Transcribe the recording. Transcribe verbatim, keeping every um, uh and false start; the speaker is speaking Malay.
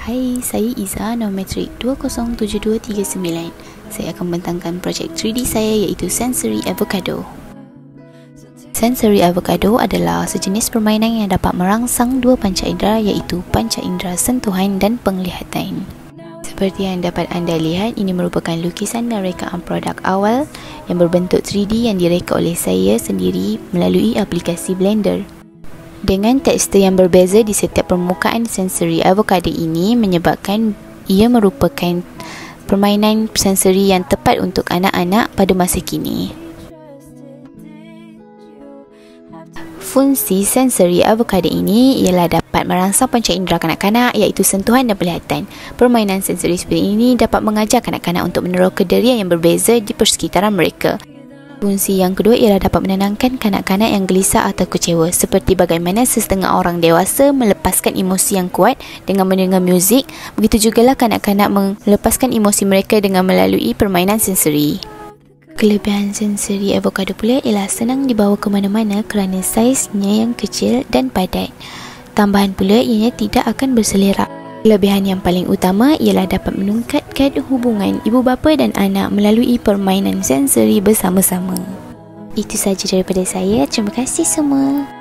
Hai, saya Iza, nombor metrik dua kosong tujuh dua tiga sembilan. Saya akan membentangkan projek three D saya iaitu Sensory Avocado. Sensory Avocado adalah sejenis permainan yang dapat merangsang dua panca indera iaitu panca indera sentuhan dan penglihatan. Seperti yang dapat anda lihat, ini merupakan lukisan dan rekaan produk awal yang berbentuk three D yang direka oleh saya sendiri melalui aplikasi Blender. Dengan tekstur yang berbeza di setiap permukaan Sensory Avocado ini menyebabkan ia merupakan permainan sensori yang tepat untuk anak-anak pada masa kini. Fungsi Sensory Avocado ini ialah dapat merangsang panca indera kanak-kanak iaitu sentuhan dan penglihatan. Permainan sensori seperti ini dapat mengajar kanak-kanak untuk meneroka deria yang berbeza di persekitaran mereka. Fungsi yang kedua ialah dapat menenangkan kanak-kanak yang gelisah atau kecewa, seperti bagaimana sesetengah orang dewasa melepaskan emosi yang kuat dengan mendengar muzik, begitu jugalah kanak-kanak melepaskan emosi mereka dengan melalui permainan sensori. Kelebihan Sensory Avocado pula ialah senang dibawa ke mana-mana kerana saiznya yang kecil dan padat. Tambahan pula, ianya tidak akan berselerak. Kelebihan yang paling utama ialah dapat meningkatkan hubungan ibu bapa dan anak melalui permainan sensori bersama-sama. Itu sahaja daripada saya. Terima kasih semua.